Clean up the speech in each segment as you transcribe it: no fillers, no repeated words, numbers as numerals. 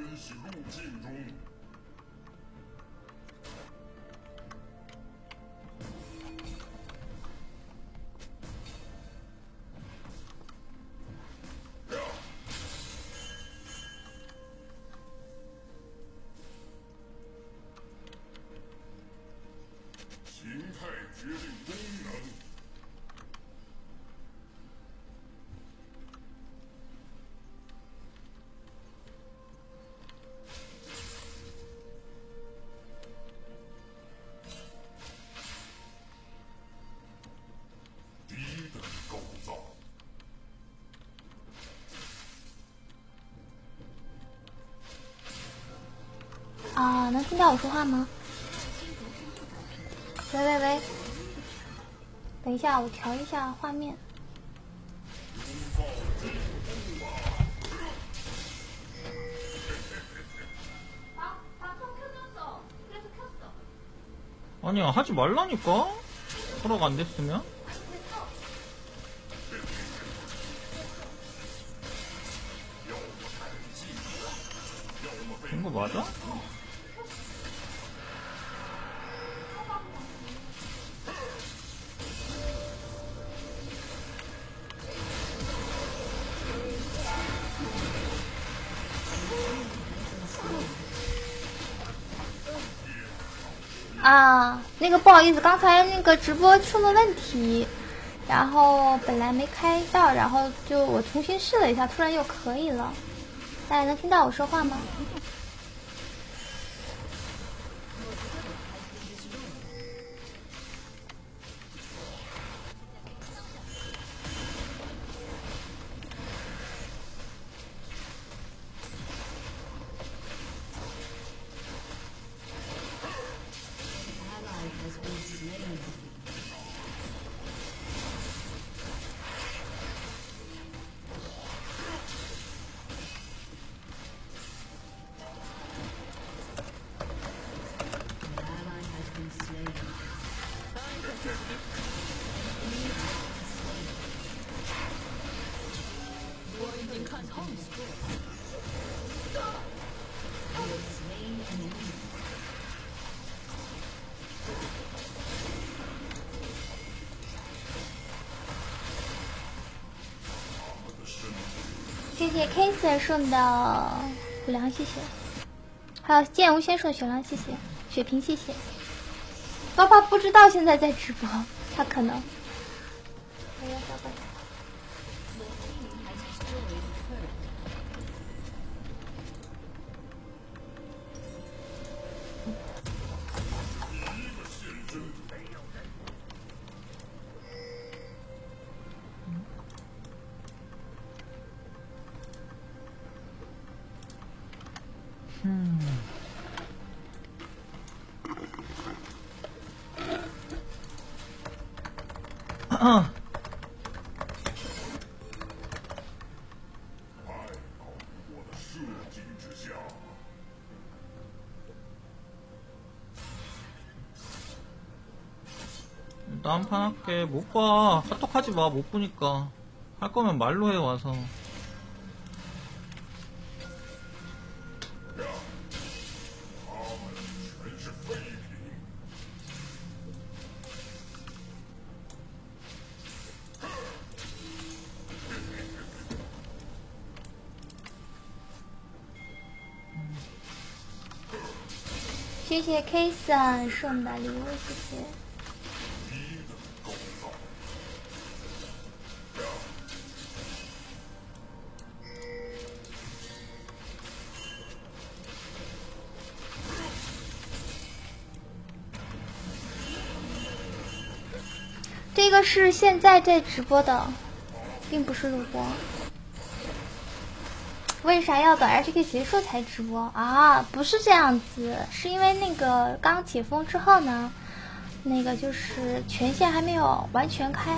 许路径中。形态决定功能。 啊，能听到我说话吗？喂喂喂，等一下，我调一下画面。 아니야 하지 말라니까. 허락 안 됐으면. 된 거 맞아? 啊，那个不好意思，刚才那个直播出了问题，然后本来没开到，然后就我重新试了一下，突然又可以了。大家能听到我说话吗？谢谢 Kase 送的虎粮，谢谢。还有剑无先送雪狼，谢谢。雪萍，谢谢。爸爸不知道现在在直播，他可能。哎呀，爸爸。 나 한 판 할게. 못 봐. 카톡 하지 마. 못 보니까. 할 거면 말로 해 와서. 谢谢 Kason 送的礼物，谢谢。这个是现在在直播的，并不是录播。为啥要等 HK 结束才直播啊？不是这样子，是因为那个刚解封之后呢，那个就是权限还没有完全开，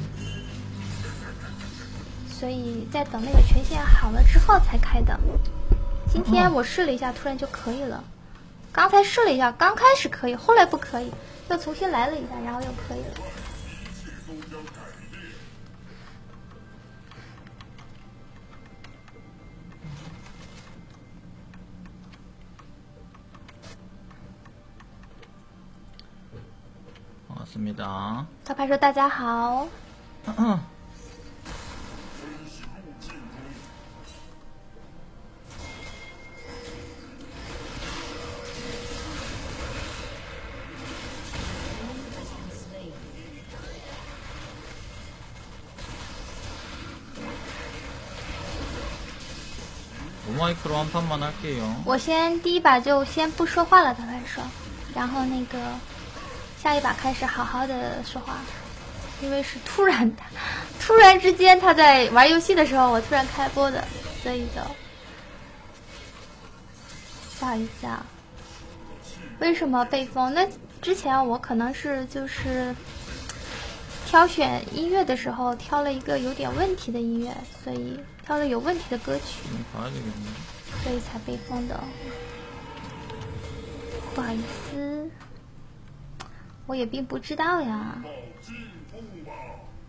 所以在等那个权限好了之后才开的。今天我试了一下，突然就可以了。刚才试了一下，刚开始可以，后来不可以，又重新来了一下，然后又可以了。 반갑습니다. 招牌说大家好。 무마이크로 한 판만 할게요. 我先第一把就先不说话了，招牌说，然后那个下一把开始好好的说话，因为是突然之间他在玩游戏的时候，我突然开播的，所以就不好意思啊。为什么被封？那之前我可能是就是挑选音乐的时候挑了一个有点问题的音乐，所以挑了有问题的歌曲， 봐야 되겠네. 所以才被封的。不好意思，我也并不知道呀。 到尽头吧！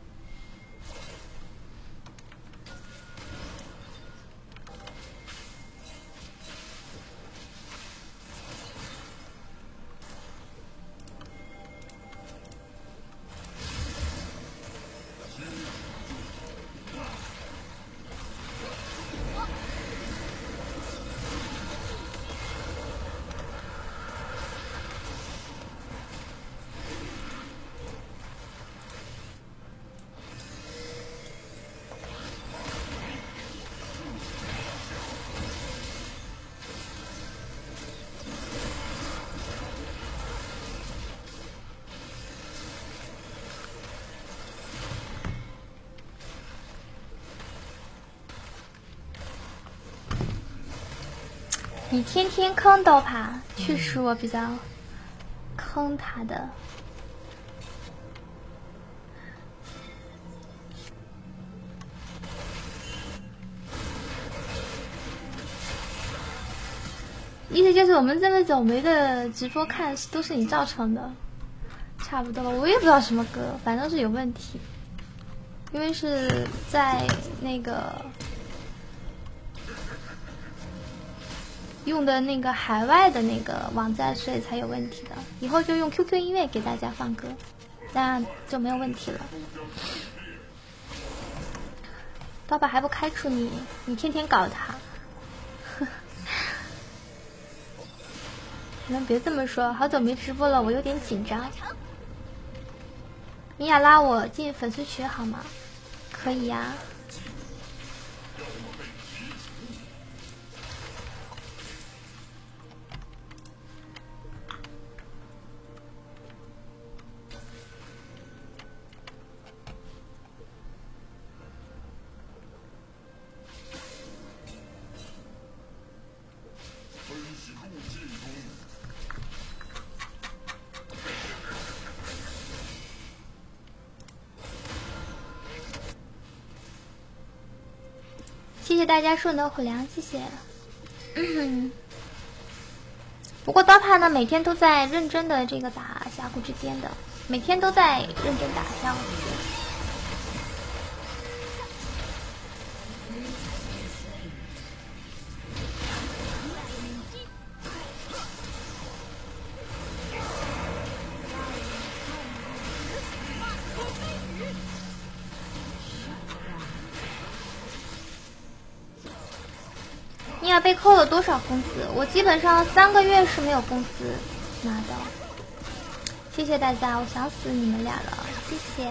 你天天坑刀塔，确实我比较坑他的。意思就是我们这么走没的直播看都是你造成的，差不多了。我也不知道什么歌，反正是有问题，因为是在那个用的那个海外的那个网站，所以才有问题的。以后就用 QQ 音乐给大家放歌，那就没有问题了。刀把还不开除你，你天天搞他。你们别这么说，好久没直播了，我有点紧张。米娅拉我进粉丝群好吗？可以呀。谢谢大家送的虎粮，谢谢。不过刀帕呢，每天都在认真的这个打峡谷之巅的，每天都在认真打峡谷之巅。你俩被扣了多少工资？我基本上3个月是没有工资拿的。谢谢大家，我想死你们俩了，谢谢。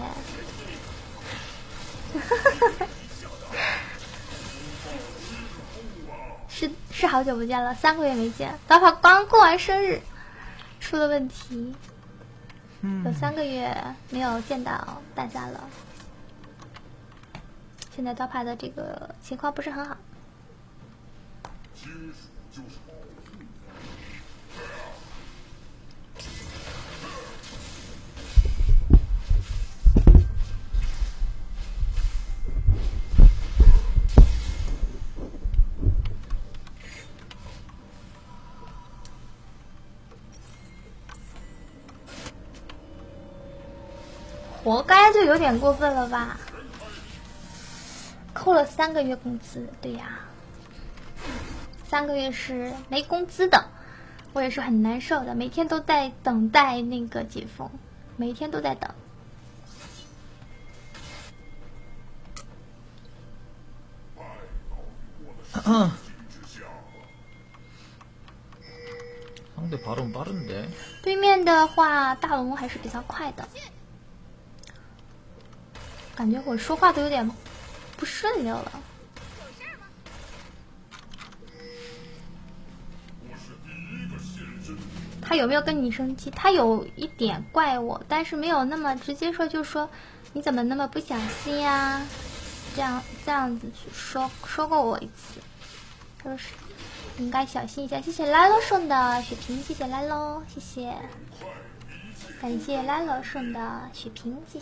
是好久不见了，3个月没见。刀法刚过完生日，出了问题，有3个月没有见到大家了。现在刀法的这个情况不是很好。 金属就是保护。 活该就有点过分了吧？扣了3个月工资，对呀，3个月是没工资的，我也是很难受的，每天都在等待那个解封。 每天都在等。 상대 발언 빠른데. 对面的话，大龙还是比较快的，感觉我说话都有点不顺溜了。他有没有跟你生气？他有一点怪我，但是没有那么直接说，就说你怎么那么不小心呀？这样子说过我一次，他说是应该小心一下。谢谢来罗送的血瓶，谢谢来罗，谢谢，感谢来罗送的血瓶，谢谢。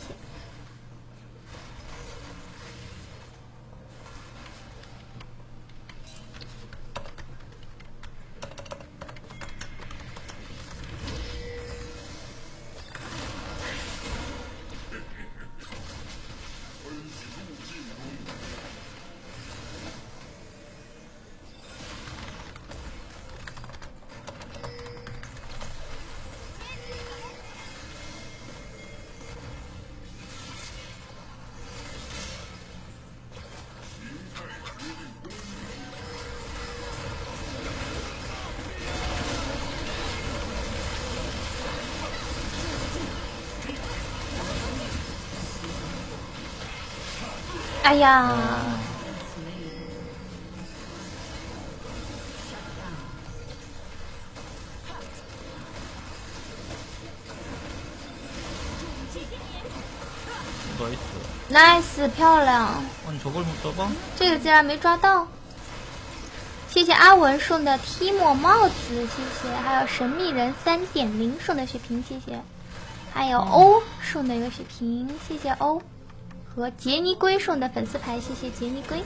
哎呀！nice， 漂亮！ 아니 저걸 못 잡아? 这个竟然没抓到。谢谢阿文送的提莫帽子，谢谢，还有神秘人3.0送的血瓶，谢谢，还有欧送的一个血瓶，谢谢欧。和杰尼龟送的粉丝牌，谢谢杰尼龟。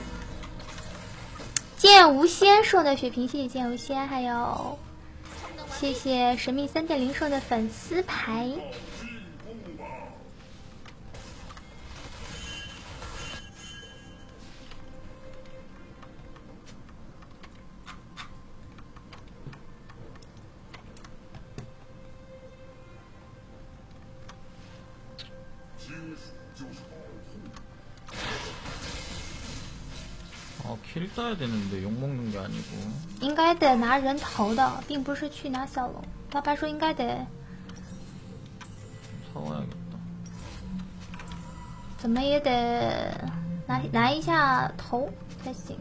剑无仙送的血瓶，谢谢剑无仙，还有谢谢神秘3.0送的粉丝牌。 킬 따야 되는데 욕 먹는 게 아니고 应该得拿人头的，并不是去拿小龙。老板说应该得 사와야겠다. 怎么也得拿一下头才行。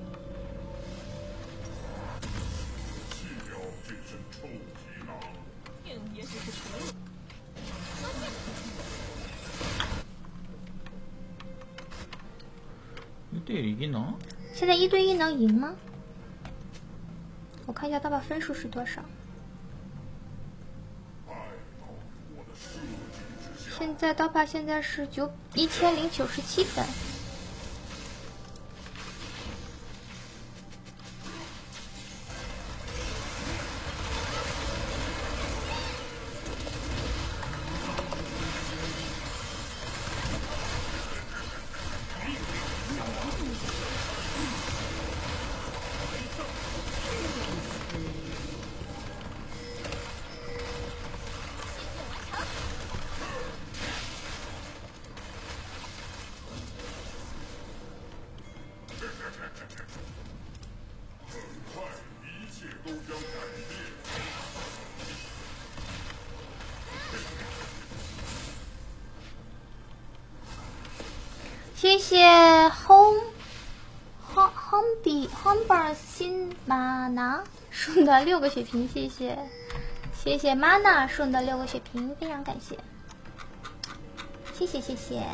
1대1 이기나? 现在1对1能赢吗？我看一下刀疤分数是多少。现在刀疤现在是1097分。谢谢 Humber 新玛拿送的6个血瓶，谢谢，谢谢 Mana 送的6个血瓶，非常感谢，谢谢谢谢。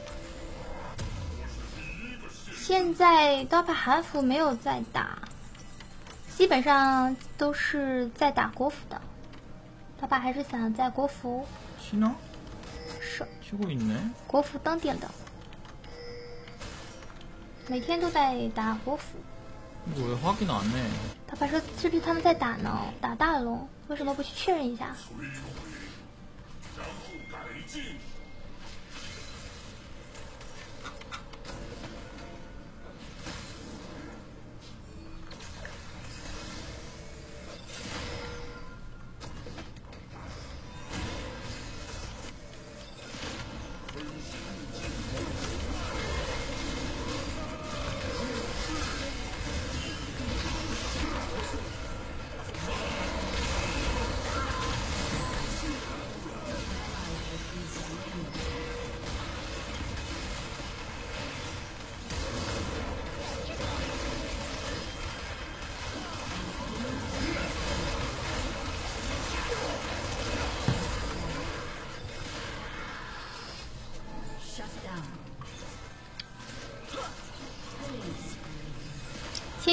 现在刀疤韩服没有在打，基本上都是在打国服的。刀疤还是想在国服 신화? 是 치고 있네. 国服当店的。每天都在打国服。 이거 왜 확인 안 해? 他爸说是不是他们在打呢？打大龙，为什么不去确认一下？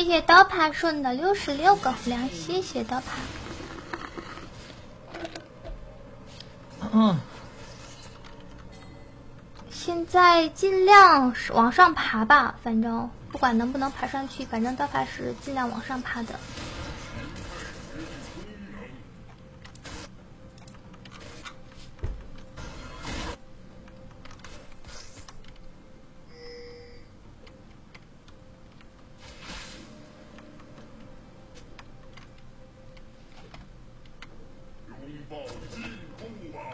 谢谢刀疤顺的66个虎粮，谢谢刀疤。现在尽量往上爬吧，反正不管能不能爬上去，反正刀疤是尽量往上爬的。 拥抱进攻吧！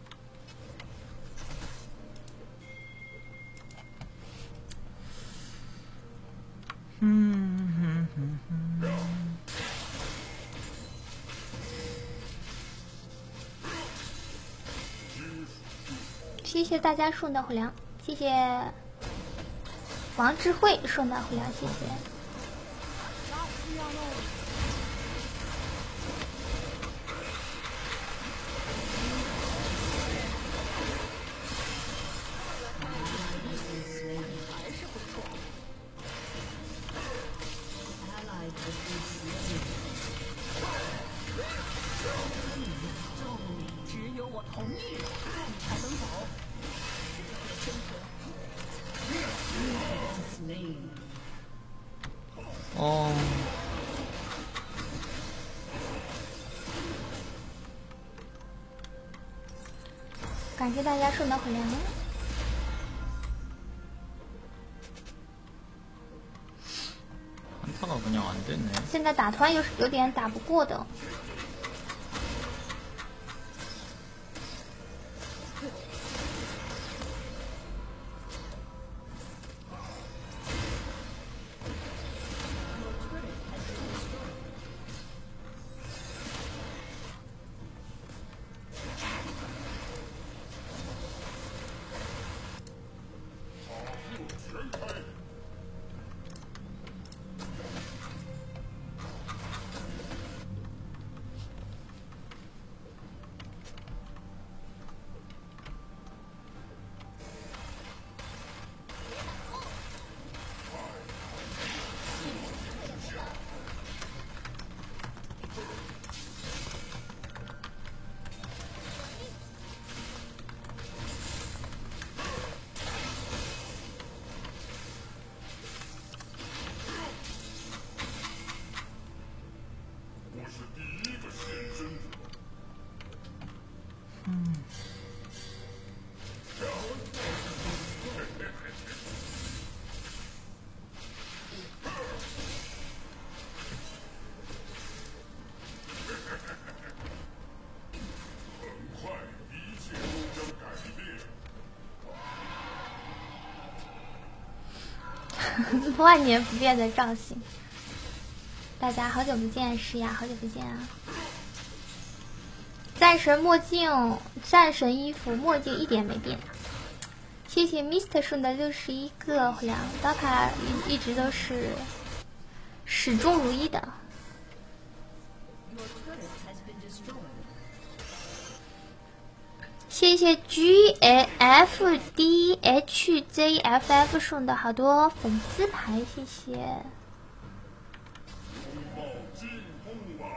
谢谢大家送的虎粮，谢谢王智慧送的虎粮，谢谢。 只有我同意，你才能走。 哦， 感谢大家送的虎粮。 한타가 그냥 안 되네. 现在打团有点打不过的。 我是第一个现身者。很快，一切都将改变。 万年不变的赵信，大家好久不见，诗雅，好久不见啊！战神墨镜，战神衣服，墨镜一点没变。谢谢 Mr 顺的61个虎粮，刀卡一直都是始终如一的。谢谢 GFDHZFF 送的好多粉丝牌，谢谢。 拥抱进攻吧！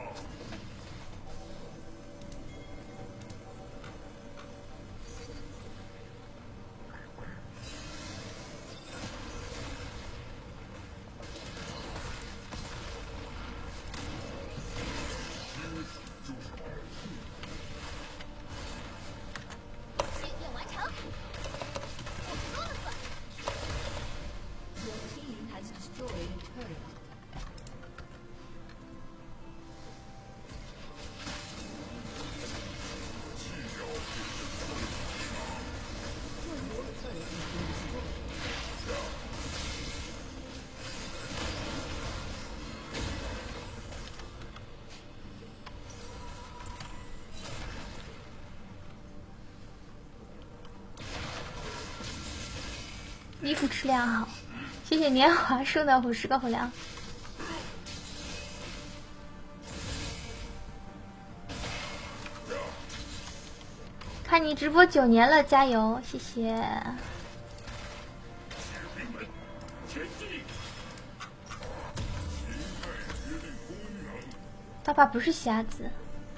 衣服质量好，谢谢年华送的50个虎粮。看你直播9年了，加油，谢谢。 士兵们，前进！前爸爸不是瞎子。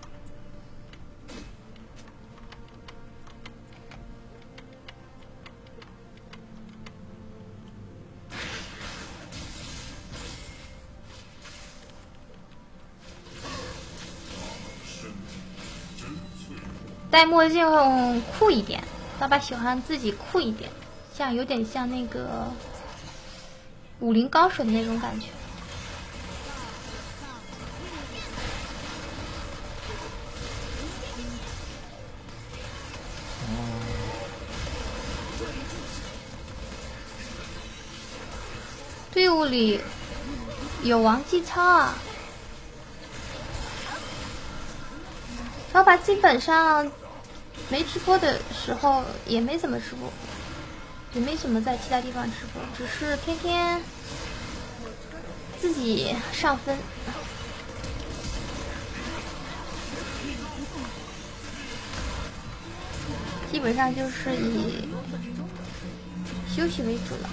戴墨镜酷一点，爸爸喜欢自己酷一点，像有点像那个武林高手的那种感觉。队伍里有王继超啊。爸爸基本上没直播的时候也没怎么直播，也没怎么在其他地方直播，只是天天自己上分。基本上就是以休息为主了。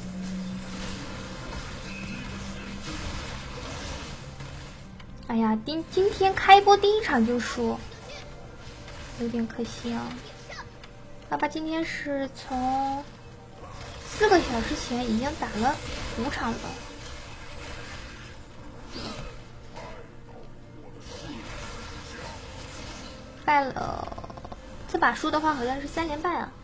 哎呀，今天开播第一场就输，有点可惜啊。爸爸今天是从4个小时前已经打了5场了，败了。这把输的话好像是3连败啊。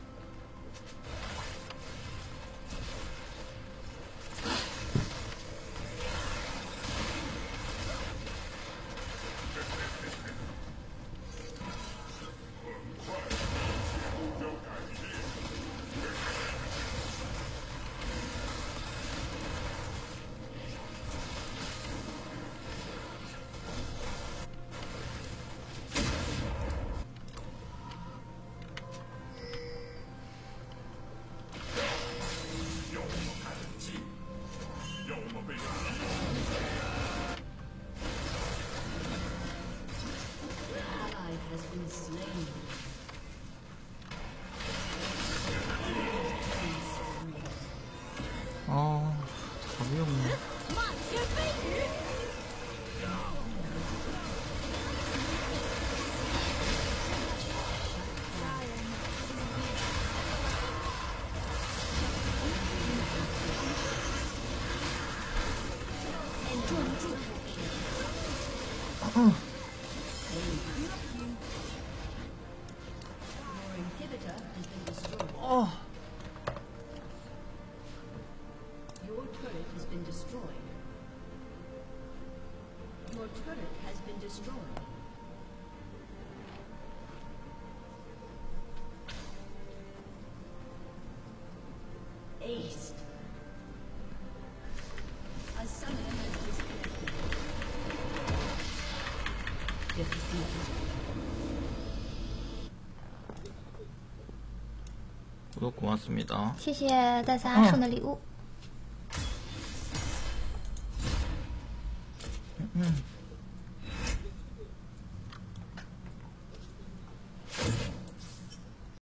哦，好用啊！哦。 Your turret has been destroyed. Your turret has been destroyed. Aced. A summoner has disconnected. Defeat. 고맙습니다。 谢谢大家送的礼物。 嗯。